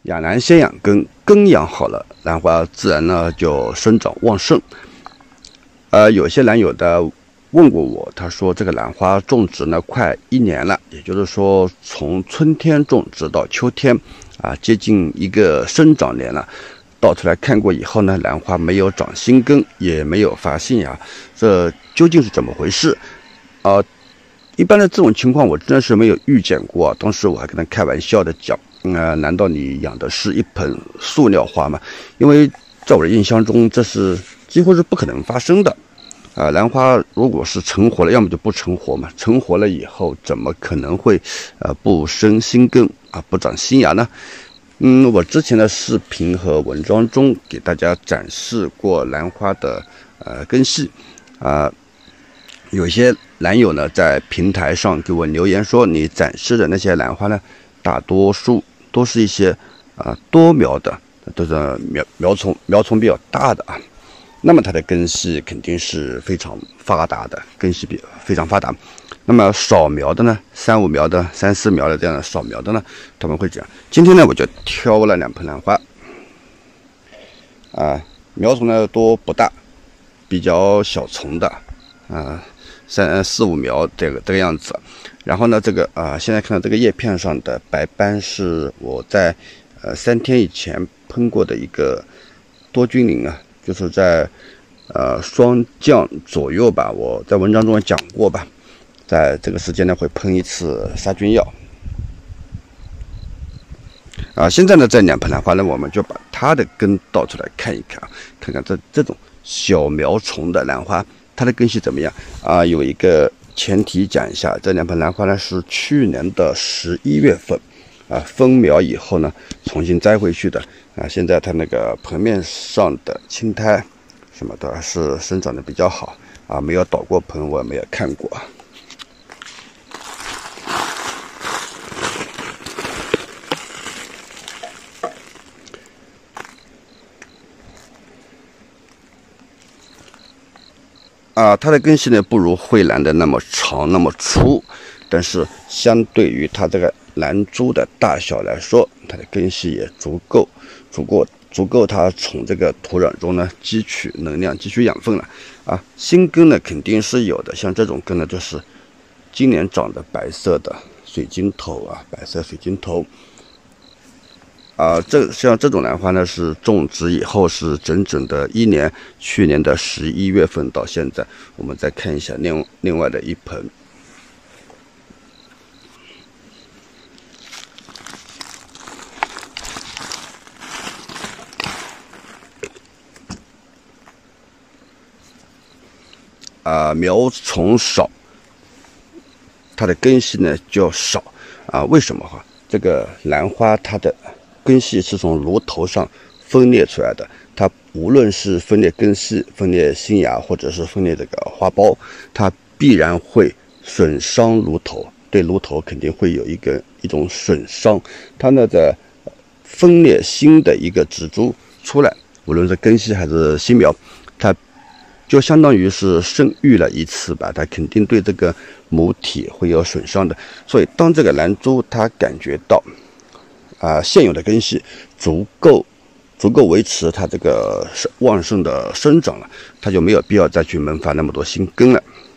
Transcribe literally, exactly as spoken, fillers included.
养兰先养根，根养好了，兰花自然呢就生长旺盛。呃，有些兰友的问过我，他说这个兰花种植呢快一年了，也就是说从春天种植到秋天，啊，接近一个生长年了。倒出来看过以后呢，兰花没有长新根，也没有发新芽，这究竟是怎么回事？啊、呃，一般的这种情况我真的是没有遇见过、啊。当时我还跟他开玩笑的讲，呃，难道你养的是一盆塑料花吗？因为在我的印象中，这是几乎是不可能发生的。啊、呃，兰花如果是成活了，要么就不成活嘛。成活了以后，怎么可能会呃不生新根啊，不长新芽呢？嗯，我之前的视频和文章中给大家展示过兰花的呃根系，啊、呃，有些兰友呢在平台上给我留言说，你展示的那些兰花呢，大多数都是一些啊、呃、多苗的，都是苗苗丛苗丛比较大的啊。那么它的根系肯定是非常发达的，根系比非常发达。那么少苗的呢，三五苗的、三四苗的这样的少苗的呢，他们会这样。今天呢，我就挑了两盆兰花，啊，苗丛呢都不大，比较小丛的，啊，三四五苗这个这个样子。然后呢，这个啊，现在看到这个叶片上的白斑是我在呃三天以前喷过的一个多菌灵啊。就是在呃霜降左右吧，我在文章中也讲过吧，在这个时间呢会喷一次杀菌药。啊，现在呢这两盆兰花呢，我们就把它的根倒出来看一看，看看这这种小苗丛的兰花，它的根系怎么样啊？有一个前提讲一下，这两盆兰花呢是去年的十一月份啊分苗以后呢重新栽回去的。啊，现在它那个盆面上的青苔什么的是生长的比较好啊，没有倒过盆，我也没有看过。啊，它的根系呢不如蕙兰的那么长那么粗，但是相对于它这个兰株的大小来说，它的根系也足够。足够足够它从这个土壤中呢汲取能量、汲取养分了啊。新根呢肯定是有的，像这种根呢就是今年长的白色的水晶头啊，白色水晶头啊。这像这种兰花呢是种植以后是整整的一年，去年的十一月份到现在。我们再看一下另另外的一盆。啊、呃，苗丛少，它的根系呢就少啊。为什么哈？这个兰花它的根系是从芦头上分裂出来的，它无论是分裂根系、分裂新芽，或者是分裂这个花苞，它必然会损伤芦头，对芦头肯定会有一个一种损伤。它呢在分裂新的一个植株出来，无论是根系还是新苗，它就相当于是生育了一次吧，它肯定对这个母体会有损伤的。所以当这个兰株它感觉到啊、呃、现有的根系足够足够维持它这个旺盛的生长了，它就没有必要再去萌发那么多新根了。